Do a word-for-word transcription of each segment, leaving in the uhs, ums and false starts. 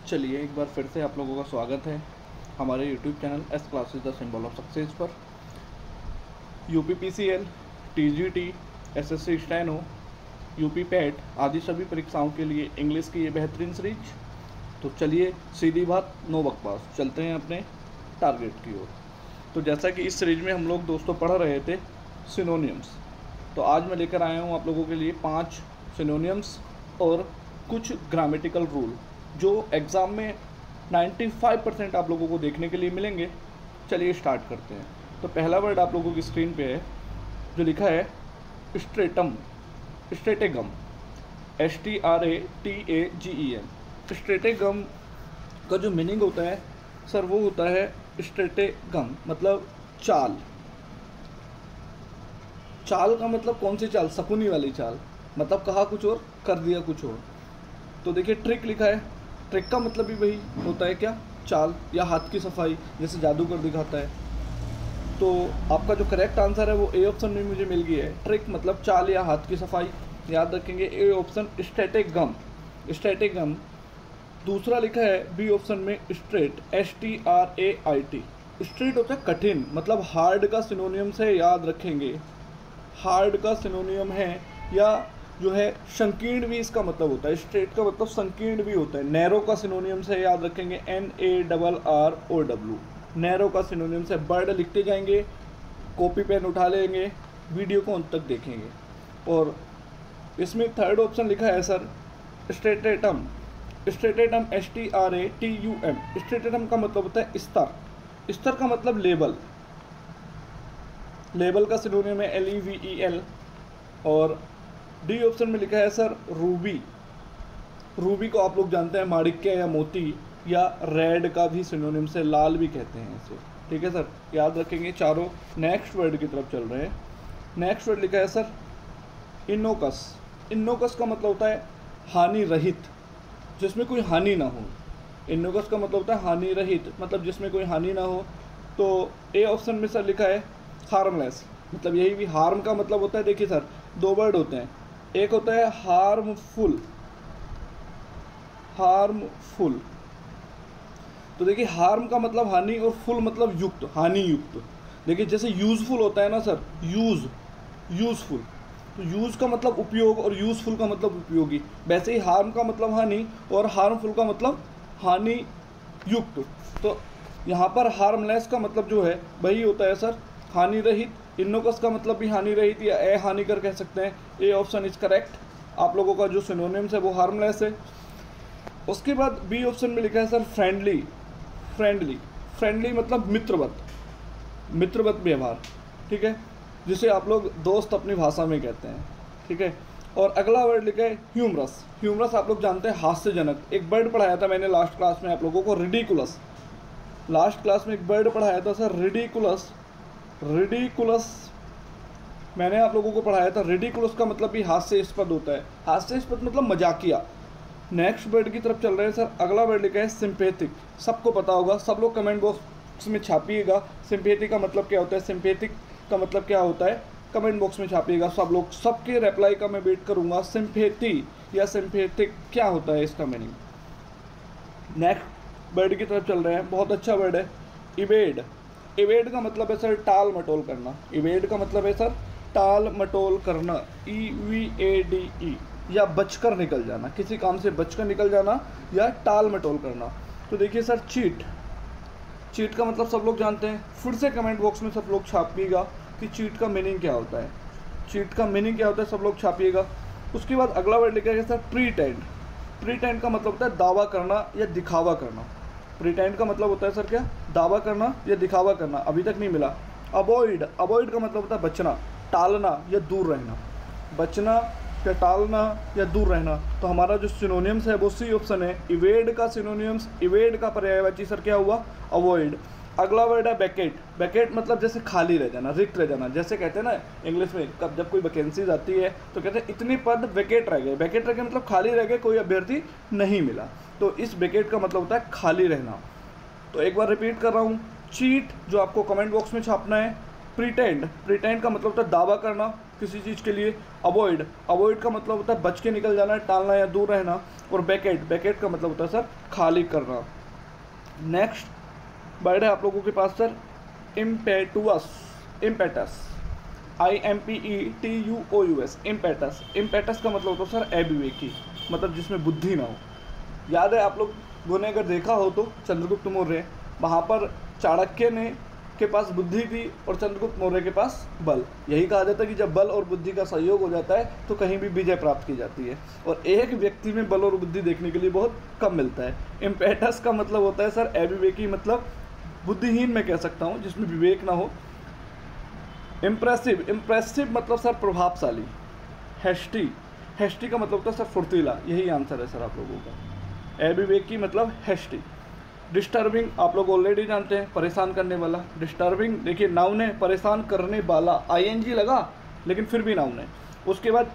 चलिए एक बार फिर से आप लोगों का स्वागत है हमारे YouTube channel S classes the symbol of success पर। UP PCL, TGT, SSC steno, UP PET आदि सभी परीक्षाओं के लिए इंग्लिश की ये बेहतरीन सीरीज। तो चलिए सीधी बात, नो बकवास, चलते हैं अपने टारगेट की ओर। तो जैसा कि इस सीरीज में हम लोग दोस्तों पढ़ रहे थे सिनोनियम्स, तो आज मैं लेकर आया हूँ आप लोगों के लिए पाँच सिनोनियम्स और कुछ ग्रामेटिकल रूल जो एग्ज़ाम में पचानवे परसेंट आप लोगों को देखने के लिए मिलेंगे। चलिए स्टार्ट करते हैं। तो पहला वर्ड आप लोगों की स्क्रीन पे है जो लिखा है stratum, stratagem, S T R A T A G E M. Stratagem का जो मीनिंग होता है सर वो होता है स्ट्रेटेगम मतलब चाल। चाल का मतलब कौन सी चाल? शकुनी वाली चाल, मतलब कहा कुछ और कर दिया कुछ और। तो देखिए ट्रिक लिखा है, ट्रिक का मतलब भी वही होता है क्या? चाल या हाथ की सफाई, जैसे जादूगर दिखाता है। तो आपका जो करेक्ट आंसर है वो ए ऑप्शन में मुझे मिल गई है। ट्रिक मतलब चाल या हाथ की सफाई, याद रखेंगे ए ऑप्शन स्ट्रेटेगम, स्ट्रेटेगम। दूसरा लिखा है बी ऑप्शन में strait, S T R A I T. Strait होता है कठिन, मतलब हार्ड का सिनोनियम से, याद रखेंगे हार्ड का सिनोनियम है। या जो है संकीर्ण भी इसका मतलब होता है, स्ट्रेट का मतलब संकीर्ण भी होता है। नैरो का सिनोनियम से याद रखेंगे N A double R O W, narrow का सिनोनियम से। वर्ड लिखते जाएंगे, कॉपी पेन उठा लेंगे, वीडियो को अंत तक देखेंगे। और इसमें थर्ड ऑप्शन लिखा है sir stratum, stratum S T R A T U M. Stratum का मतलब होता है स्तर, स्तर का मतलब लेवल, लेवल का सिनोनियम है L E V E L. और डी ऑप्शन में लिखा है सर रूबी, रूबी को आप लोग जानते हैं माणिक्य या मोती, या रेड का भी सिनोनिम से लाल भी कहते हैं इसे, ठीक है सर, याद रखेंगे चारों। नेक्स्ट वर्ड की तरफ चल रहे हैं। नेक्स्ट वर्ड लिखा है सर इनोकस। इनोकस का मतलब होता है हानि रहित, जिसमें कोई हानि ना हो। इनोकस का मतलब होता है हानि रहित, मतलब जिसमें कोई हानि ना हो। तो ए ऑप्शन में सर लिखा है हार्मलेस, मतलब यही भी हार्म का मतलब होता है। देखिए सर दो वर्ड होते हैं, एक होता है हार्मफुल, हार्मफुल। तो देखिए हार्म का मतलब हानि और फुल मतलब युक्त, हानि युक्त। देखिए जैसे यूजफुल होता है ना सर, यूज, यूजफुल। तो यूज का मतलब उपयोग और यूजफुल का मतलब उपयोगी। वैसे ही हार्म का मतलब हानि और हार्मफुल का मतलब हानि युक्त। तो यहाँ पर हार्मलेस का मतलब जो है वही होता है सर हानि रहित। इनोकस का मतलब भी हानि रहित या ए हानिकर कह सकते हैं। A option is correct. आप लोगों का जो सिनोनिम्स है वो हार्मलेस है। उसके बाद बी ऑप्शन में लिखा है सर फ्रेंडली, फ्रेंडली, फ्रेंडली मतलब मित्रवत, मित्रवत व्यवहार, ठीक है, जिसे आप लोग दोस्त अपनी भाषा में कहते हैं, ठीक है। और अगला वर्ड लिखा है ह्यूमरस। ह्यूमरस आप लोग जानते हैं हास्यजनक। एक वर्ड पढ़ाया था मैंने लास्ट क्लास में आप लोगों को, रिडिकुलस। लास्ट क्लास में एक वर्ड पढ़ाया था सर रिडिकुलस, रिडिकुलस मैंने आप लोगों को पढ़ाया था। रिडिकुलस का मतलब भी हास्यास्पद होता है, हास्यास्पद मतलब मजाकिया। नेक्स्ट वर्ड की तरफ चल रहे हैं सर। अगला वर्ड लिखा है सिंपैथिक। सबको पता होगा, सब लोग कमेंट बॉक्स में छापिएगा सिंपैथिक का मतलब क्या होता है, सिंपैथिक का मतलब क्या होता है, कमेंट बॉक्स में छापिएगा सब लोग। सबके रिप्लाई का मैं वेट करूँगा। सिंपैथी या सिंपैथिक क्या होता है इसका मीनिंग। नेक्स्ट वर्ड की तरफ चल रहे हैं, बहुत अच्छा वर्ड है इवेड। इवेड का मतलब है सर टाल मटोल करना। इवेड का मतलब है सर टाल मटोल करना, E V A D E, या बचकर निकल जाना, किसी काम से बचकर निकल जाना या टाल मटोल करना। तो देखिए सर चीट, चीट का मतलब सब लोग जानते हैं। फिर से कमेंट बॉक्स में सब लोग छापिएगा कि चीट का मीनिंग क्या होता है, चीट का मीनिंग क्या होता है, सब लोग छापिएगा। उसके बाद अगला वर्ड लिखा है सर प्रीटेंड। प्रीटेंड का मतलब होता है दावा करना या दिखावा करना। प्रीटेंड का मतलब होता है सर क्या, दावा करना या दिखावा करना। अभी तक नहीं मिला। अवॉइड, अवॉइड का मतलब होता है बचना, टालना या दूर रहना, बचना या टालना या दूर रहना। तो हमारा जो सिनोनियम्स है वो सी ऑप्शन है। इवेड का सिनोनियम्स, इवेड का पर्यायवाची सर क्या हुआ, अवॉइड। अगला वर्ड है बैकेट। बैकेट मतलब जैसे खाली रह जाना, रिक्त रह जाना। जैसे कहते हैं ना इंग्लिश में, कब जब कोई वैकेंसीज आती है तो कहते हैं इतने पद वैकेट रह गए। वैकेट रह गए मतलब खाली रह गए, कोई अभ्यर्थी नहीं मिला। तो इस वैकेट का मतलब होता है खाली रहना। तो एक बार रिपीट कर रहा हूँ, चीट जो आपको कमेंट बॉक्स में छापना है, प्रिटेंड, प्रिटेंड का मतलब होता है दावा करना, किसी चीज़ के लिए। अवॉइड, अवॉइड का मतलब होता है बच के निकल जाना, टालना या दूर रहना। और बैकेट, बैकेट का मतलब होता है सर खाली करना। नेक्स्ट वर्ड है आप लोगों के पास sir impetuous, impetus, I M P E T U O U S, impetus. Impetus का मतलब होता है सर अविवेकी, मतलब जिसमें बुद्धि ना हो। याद है आप लोगों ने अगर देखा हो तो चंद्रगुप्त मौर्य, वहाँ पर चाणक्य ने के पास बुद्धि थी और चंद्रगुप्त मौर्य के पास बल। यही कहा जाता है कि जब बल और बुद्धि का सहयोग हो जाता है तो कहीं भी विजय प्राप्त की जाती है, और एक व्यक्ति में बल और बुद्धि देखने के लिए बहुत कम मिलता है। इम्पेटस का मतलब होता है सर अविवेकी, मतलब बुद्धिहीन मैं कह सकता हूँ, जिसमें विवेक ना हो। इम्प्रेसिव, इम्प्रेसिव मतलब सर प्रभावशाली। हैस्टी, हैस्टी का मतलब होता है सर फुर्तीला। यही आंसर है सर आप लोगों का। अविवेकी मतलब हैस्टी। डिस्टर्बिंग आप लोग ऑलरेडी जानते हैं, परेशान करने वाला। डिस्टर्बिंग देखिए नाउन है, परेशान करने वाला, आईएनजी लगा लेकिन फिर भी नाउन है। उसके बाद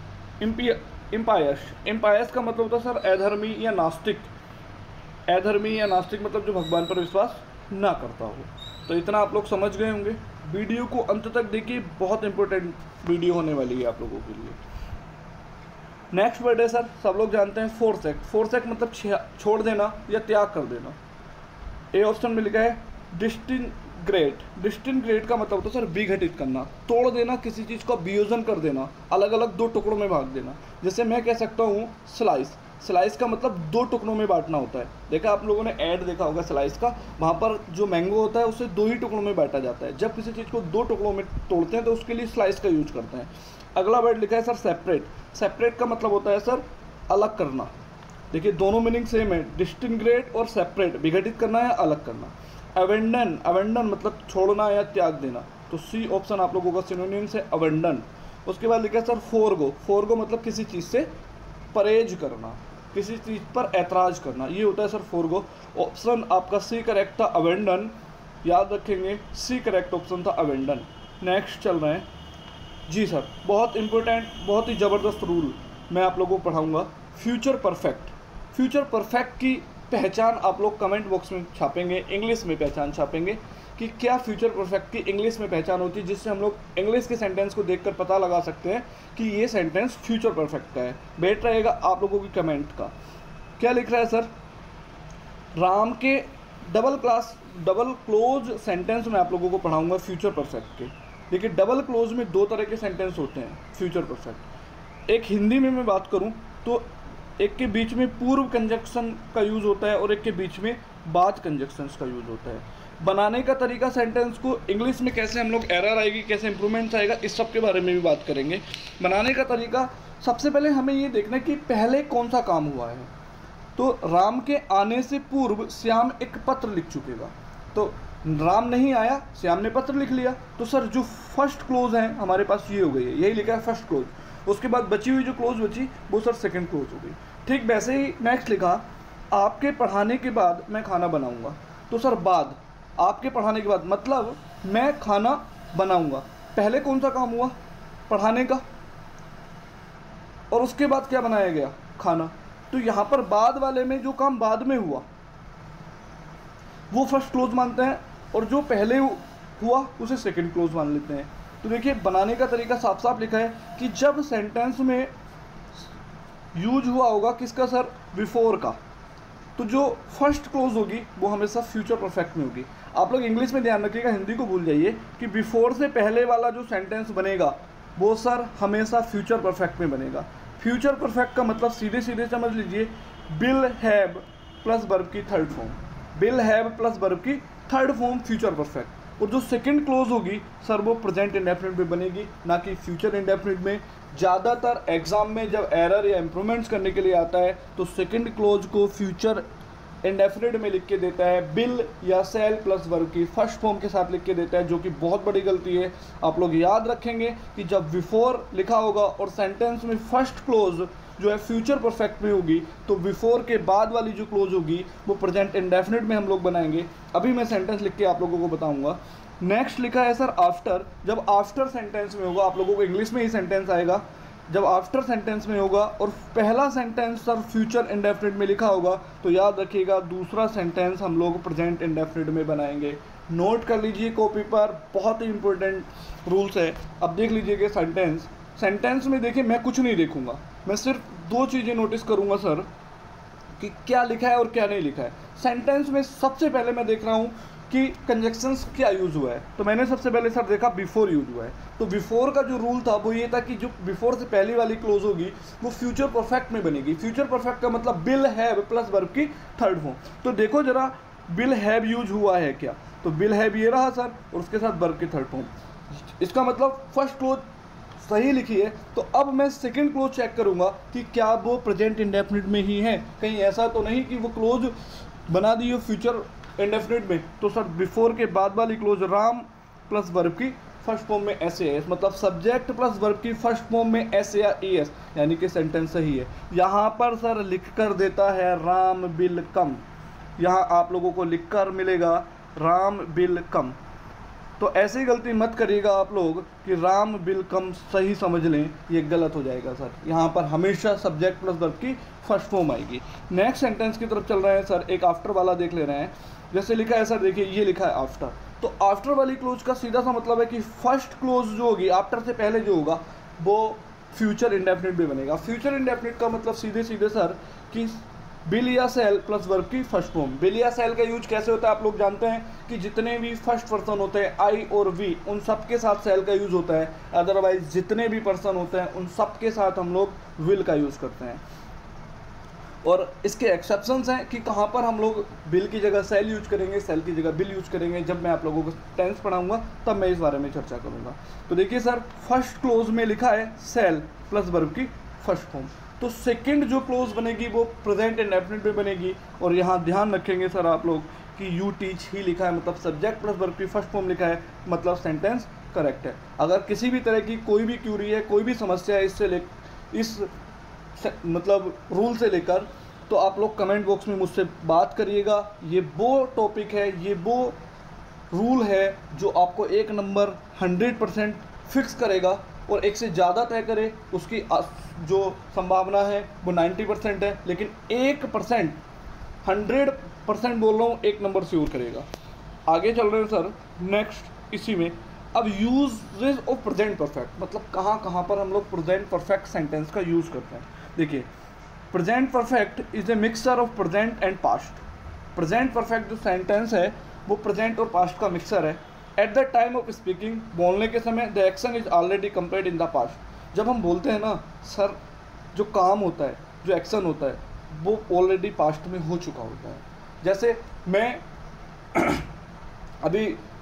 इम्पायस, इम्पायस का मतलब होता है सर अधर्मी या नास्तिक। अधर्मी या नास्तिक मतलब जो भगवान पर विश्वास ना करता हो। तो इतना आप लोग समझ गए होंगे। वीडियो को अंत तक देखिए, बहुत इंपॉर्टेंट वीडियो होने वाली है आप लोगों के लिए। नेक्स्ट वर्ड है सर, सब लोग जानते हैं फोरसेक। फोरसेक मतलब छोड़ देना या त्याग कर देना। ए ऑप्शन में लिखा है डिस्टिंग्रेट। डिस्टिंग्रेट का मतलब होता है सर विघटित करना, तोड़ देना, किसी चीज़ का वियोजन कर देना, अलग अलग दो टुकड़ों में भाग देना। जैसे मैं कह सकता हूँ स्लाइस, स्लाइस का मतलब दो टुकड़ों में बांटना होता है। देखा आप लोगों ने ऐड देखा होगा स्लाइस का, वहाँ पर जो मैंगो होता है उसे दो ही टुकड़ों में बांटा जाता है। जब किसी चीज़ को दो टुकड़ों में तोड़ते हैं तो उसके लिए स्लाइस का यूज करते हैं। अगला वर्ड लिखा है सर सेपरेट। सेपरेट का मतलब होता है सर अलग करना। देखिए दोनों मीनिंग सेम है, डिस्टिंग्रेट और सेपरेट, विघटित करना या अलग करना। अवेंडन, अवेंडन मतलब छोड़ना या त्याग देना। तो सी ऑप्शन आप लोगों का सिनोनिम्स है अवेंडन। उसके बाद लिखा है सर फोरगो। फोरगो मतलब किसी चीज़ से परहेज करना, किसी चीज़ पर ऐतराज़ करना, ये होता है सर फोरगो। ऑप्शन आपका सी करेक्ट था अवेंडन, याद रखेंगे सी करेक्ट ऑप्शन था अवेंडन। नेक्स्ट चल रहे हैं जी सर, बहुत इंपॉर्टेंट, बहुत ही ज़बरदस्त रूल मैं आप लोगों को पढ़ाऊँगा। Future perfect. फ्यूचर परफेक्ट की पहचान आप लोग कमेंट बॉक्स में छापेंगे, इंग्लिश में पहचान छापेंगे कि क्या फ्यूचर परफेक्ट की इंग्लिश में पहचान होती है, जिससे हम लोग इंग्लिश के सेंटेंस को देखकर पता लगा सकते हैं कि ये सेंटेंस फ्यूचर परफेक्ट का है। बेट रहेगा आप लोगों की कमेंट का। क्या लिख रहा है सर, राम के double class double clause sentence में आप लोगों को पढ़ाऊंगा फ्यूचर परफेक्ट के। देखिए डबल क्लोज में दो तरह के सेंटेंस होते हैं फ्यूचर परफेक्ट। एक हिंदी में मैं बात करूं तो एक के बीच में पूर्व कंजक्शन का यूज़ होता है और एक के बीच में बाद कंजक्शंस का यूज़ होता है। बनाने का तरीका सेंटेंस को इंग्लिश में कैसे हम लोग एरर आएगी, कैसे इंप्रूवमेंट्स आएगा, इस सब के बारे में भी बात करेंगे। बनाने का तरीका, सबसे पहले हमें ये देखना है कि पहले कौन सा काम हुआ है। तो राम के आने से पूर्व श्याम एक पत्र लिख चुकेगा। तो राम नहीं आया, श्याम ने पत्र लिख लिया। तो सर जो फर्स्ट क्लोज है हमारे पास ये हो गई है, यही लिखा है फर्स्ट क्लोज। उसके बाद बची हुई जो क्लोज बची वो सर सेकंड क्लोज हो गई। ठीक वैसे ही नेक्स्ट लिखा, आपके पढ़ाने के बाद मैं खाना बनाऊंगा। तो सर बाद, आपके पढ़ाने के बाद मतलब मैं खाना बनाऊंगा। पहले कौन सा काम हुआ, पढ़ाने का, और उसके बाद क्या बनाया गया, खाना। तो यहाँ पर बाद वाले में जो काम बाद में हुआ वो फर्स्ट क्लोज मानते हैं, और जो पहले हुआ उसे सेकंड क्लोज मान लेते हैं। तो देखिए बनाने का तरीका साफ साफ लिखा है कि जब सेंटेंस में यूज हुआ होगा किसका सर, बिफोर का, तो जो फर्स्ट क्लोज होगी वो हमेशा फ्यूचर परफेक्ट में होगी। आप लोग इंग्लिश में ध्यान रखिएगा, हिंदी को भूल जाइए कि बिफोर से पहले वाला जो सेंटेंस बनेगा वो सर हमेशा फ्यूचर परफेक्ट में बनेगा। फ्यूचर परफेक्ट का मतलब सीधे सीधे समझ लीजिए, बिल हैव प्लस वर्ब की third form, will have plus verb की थर्ड फॉर्म फ्यूचर परफेक्ट। और जो सेकंड क्लोज होगी सर वो प्रेजेंट इंडेफिनिट में बनेगी, ना कि फ्यूचर इंडेफिनिट में। ज़्यादातर एग्जाम में जब एरर या इम्प्रूवमेंट्स करने के लिए आता है तो सेकंड क्लोज को फ्यूचर इंडेफिनिट में लिख के देता है, बिल या सेल प्लस वर्ब की फर्स्ट फॉर्म के साथ लिख के देता है, जो कि बहुत बड़ी गलती है। आप लोग याद रखेंगे कि जब बिफोर लिखा होगा और सेंटेंस में फर्स्ट क्लोज जो है फ्यूचर परफेक्ट में होगी तो बिफोर के बाद वाली जो क्लोज होगी वो प्रेजेंट इंडेफिनिट में हम लोग बनाएंगे। अभी मैं सेंटेंस लिख के आप लोगों को बताऊंगा। नेक्स्ट लिखा है सर आफ्टर। जब आफ्टर सेंटेंस में होगा, आप लोगों को इंग्लिश में ही सेंटेंस आएगा, जब आफ्टर सेंटेंस में होगा और पहला सेंटेंस सर फ्यूचर इंडेफिनिट में लिखा होगा तो याद रखिएगा दूसरा सेंटेंस हम लोग प्रेजेंट इंडेफिनिट में बनाएंगे। नोट कर लीजिए कॉपी पर, बहुत ही इंपॉर्टेंट रूल्स है। अब देख लीजिएगा सेंटेंस, सेंटेंस में देखिए मैं कुछ नहीं देखूंगा, मैं सिर्फ दो चीज़ें नोटिस करूंगा सर कि क्या लिखा है और क्या नहीं लिखा है। सेंटेंस में सबसे पहले मैं देख रहा हूँ कि कंजक्शंस क्या यूज़ हुआ है, तो मैंने सबसे पहले सर देखा बिफोर यूज हुआ है। तो बिफोर का जो रूल था वो ये था कि जो बिफोर से पहली वाली क्लोज होगी वो फ्यूचर परफेक्ट में बनेगी। फ्यूचर परफेक्ट का मतलब बिल हैव प्लस वर्ब की थर्ड फॉर्म। तो देखो जरा बिल हैव यूज हुआ है क्या, तो बिल हैव ये रहा सर और उसके साथ वर्ब की थर्ड फॉर्म। इसका मतलब फर्स्ट क्लोज सही लिखी है। तो अब मैं सेकंड क्लोज चेक करूंगा कि क्या वो प्रेजेंट इंडेफिनिट में ही है, कहीं ऐसा तो नहीं कि वो क्लोज बना दी हो फ्यूचर इंडेफिनिट में। तो सर बिफोर के बाद वाली क्लोज राम प्लस वर्ब की फर्स्ट फॉर्म में एस ए एस, मतलब सब्जेक्ट प्लस वर्ब की फर्स्ट फॉर्म में एस या ए एस, यानी कि सेंटेंस सही है। यहाँ पर सर लिख कर देता है राम बिल कम, यहाँ आप लोगों को लिख कर मिलेगा राम बिल कम। तो ऐसी गलती मत करिएगा आप लोग कि राम बिल कम सही समझ लें, ये गलत हो जाएगा सर। यहाँ पर हमेशा सब्जेक्ट प्लस वर्ब की फर्स्ट फॉर्म आएगी। नेक्स्ट सेंटेंस की तरफ चल रहे हैं सर, एक आफ्टर वाला देख ले रहे हैं। जैसे लिखा है सर, देखिए ये लिखा है आफ्टर, तो आफ्टर वाली क्लोज का सीधा सा मतलब है कि फर्स्ट क्लोज जो होगी आफ्टर से पहले जो होगा वो फ्यूचर इंडेफिनिट भी बनेगा। फ्यूचर इंडेफिनिट का मतलब सीधे सीधे सर कि बिल या सेल प्लस वर्ब की फर्स्ट फॉर्म। बिल या सेल का यूज कैसे होता है आप लोग जानते हैं कि जितने भी फर्स्ट पर्सन होते हैं आई और वी, उन सब के साथ सेल का यूज होता है। अदरवाइज जितने भी पर्सन होते हैं उन सब के साथ हम लोग विल का यूज करते हैं। और इसके एक्सेप्शंस हैं कि कहाँ पर हम लोग बिल की जगह सेल यूज करेंगे, सेल की जगह बिल यूज करेंगे। जब मैं आप लोगों को टेंस पढ़ाऊंगा तब मैं इस बारे में चर्चा करूंगा। तो देखिए सर फर्स्ट क्लोज में लिखा है सेल प्लस वर्ब की फर्स्ट फॉर्म, तो सेकंड जो क्लोज बनेगी वो प्रेजेंट इंडेफिनिट में बनेगी। और यहाँ ध्यान रखेंगे सर आप लोग कि यू टीच ही लिखा है, मतलब सब्जेक्ट प्लस वर्ब की फर्स्ट फॉर्म लिखा है, मतलब सेंटेंस करेक्ट है। अगर किसी भी तरह की कोई भी क्यूरी है, कोई भी समस्या है इससे ले इस मतलब रूल से लेकर, तो आप लोग कमेंट बॉक्स में मुझसे बात करिएगा। ये वो टॉपिक है, ये वो रूल है जो आपको एक नंबर हंड्रेड परसेंट फिक्स करेगा, और एक से ज़्यादा तय करे उसकी जो संभावना है वो नाइन्टी परसेंट है, लेकिन एक परसेंट हंड्रेड परसेंट बोल रहा हूँ एक नंबर श्योर करेगा। आगे चल रहे हैं सर नेक्स्ट इसी में। अब यूजेस ऑफ प्रेजेंट परफेक्ट, मतलब कहाँ कहाँ पर हम लोग प्रेजेंट परफेक्ट सेंटेंस का यूज़ करते हैं। देखिए present perfect is a mixture of present and past. Present perfect जो सेंटेंस है वो प्रेजेंट और पास्ट का मिक्सर है। At the time of speaking, बोलने के समय, the action is already complete in the past. जब हम बोलते हैं ना सर, जो काम होता है, जो एक्शन होता है वो ऑलरेडी पास्ट में हो चुका होता है। जैसे मैं अभी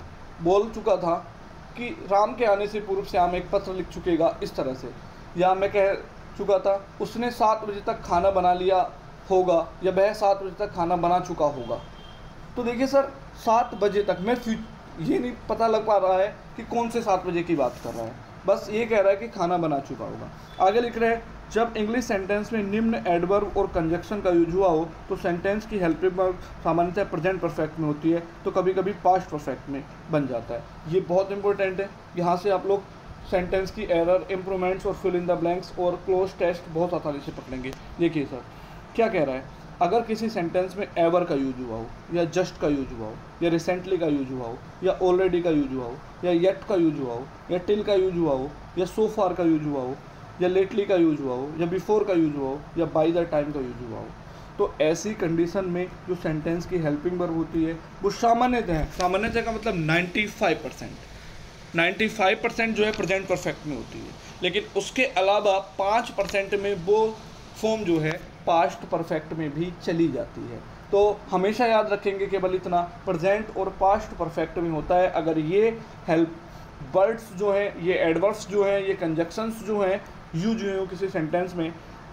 बोल चुका था कि राम के आने से पूर्व श्याम एक पत्र लिख चुकेगा, इस तरह से। या मैं कह चुका था उसने सात बजे तक खाना बना लिया होगा, या वह सात बजे तक खाना बना चुका होगा। तो देखिए सर सात बजे तक, मैं ये नहीं पता लग पा रहा है कि कौन से सात बजे की बात कर रहा है, बस ये कह रहा है कि खाना बना चुका होगा। आगे लिख रहे हैं, जब इंग्लिश सेंटेंस में निम्न एडवर्ब और कंजक्शन का यूज हुआ हो तो सेंटेंस की हेल्पिंग वर्ब सामान्यतः प्रेजेंट परफेक्ट में होती है, तो कभी कभी पास्ट परफेक्ट में बन जाता है। ये बहुत इंपॉर्टेंट है, यहाँ से आप लोग सेंटेंस की एरर, इम्प्रूवमेंट्स और फिल इन द ब्लैंक्स और क्लोज टेस्ट बहुत आसानी से पकड़ेंगे। देखिए सर क्या कह रहा है, अगर किसी सेंटेंस में एवर का यूज हुआ हो, या जस्ट का यूज हुआ हो, या रिसेंटली का यूज हुआ हो, या ऑलरेडी का यूज हुआ हो, या येट का यूज हुआ हो, या टिल का यूज हुआ हो, या सो फार का यूज हुआ हो, या लेटली का यूज हुआ हो, या बिफोर का यूज हुआ हो, या बाय द टाइम का यूज हुआ हो, तो ऐसी कंडीशन में जो सेंटेंस की हेल्पिंग वर्ब होती है वो सामान्यतः है। सामान्यतः का मतलब ninety five percent ninety five percent जो है प्रेजेंट परफेक्ट में होती है, लेकिन उसके अलावा पाँच परसेंट में वो फॉर्म जो है पास्ट परफेक्ट में भी चली जाती है। तो हमेशा याद रखेंगे केवल इतना, प्रेजेंट और पास्ट परफेक्ट में होता है। अगर ये हेल्प वर्ड्स जो है, ये एडवर्ब्स जो है, ये कंजक्शंस जो हैं यूज हुए हो किसी सेंटेंस में,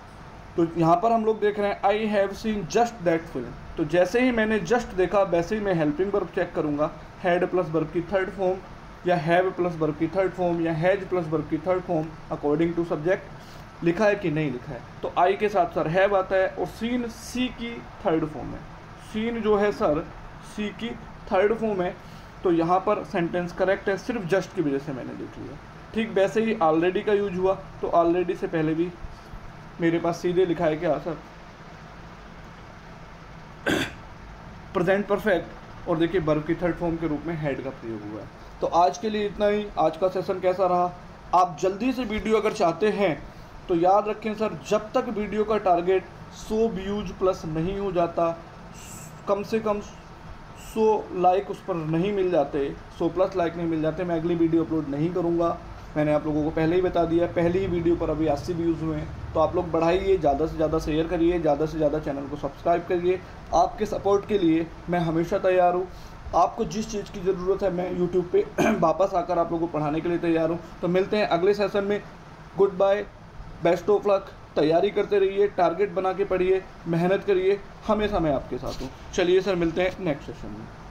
तो यहाँ पर हम लोग देख रहे हैं I have seen just that film. तो जैसे ही मैंने जस्ट देखा वैसे ही मैं हेल्पिंग वर्ब चेक करूँगा, हैड प्लस वर्ब की थर्ड फॉर्म, या हैव प्लस वर्ब की थर्ड फॉर्म, या हैज प्लस वर्ब की third form according to subject लिखा है कि नहीं लिखा है। तो आई के साथ सर हैव आता है, और सीन सी की थर्ड फॉर्म है। सीन जो है सर सी की थर्ड फॉर्म है, तो यहाँ पर सेंटेंस करेक्ट है, सिर्फ जस्ट की वजह से मैंने देख लिया। ठीक वैसे ही ऑलरेडी का यूज हुआ, तो ऑलरेडी से पहले भी मेरे पास सीधे लिखा है क्या सर, प्रेजेंट परफेक्ट और देखिए वर्ब की थर्ड फॉर्म के रूप में हैड का प्रयोग हुआ है। तो आज के लिए इतना ही। आज का सेशन कैसा रहा? आप जल्दी से वीडियो अगर चाहते हैं तो याद रखें सर, जब तक वीडियो का टारगेट सौ व्यूज प्लस नहीं हो जाता, कम से कम सौ लाइक उस पर नहीं मिल जाते, सौ प्लस लाइक नहीं मिल जाते, मैं अगली वीडियो अपलोड नहीं करूँगा। मैंने आप लोगों को पहले ही बता दिया, पहली ही वीडियो पर अभी अस्सी व्यूज़ हुए हैं। तो आप लोग बढ़ाइए, ज़्यादा से ज़्यादा शेयर करिए, ज़्यादा से ज़्यादा चैनल को सब्सक्राइब करिए। आपके सपोर्ट के लिए मैं हमेशा तैयार हूँ। आपको जिस चीज़ की ज़रूरत है मैं यूट्यूब पे वापस आकर आप लोगों को पढ़ाने के लिए तैयार हूँ। तो मिलते हैं अगले सेशन में। Goodbye, best of luck. तैयारी करते रहिए, टारगेट बना के पढ़िए, मेहनत करिए, हमेशा मैं आपके साथ हूँ। चलिए सर, मिलते हैं नेक्स्ट सेशन में।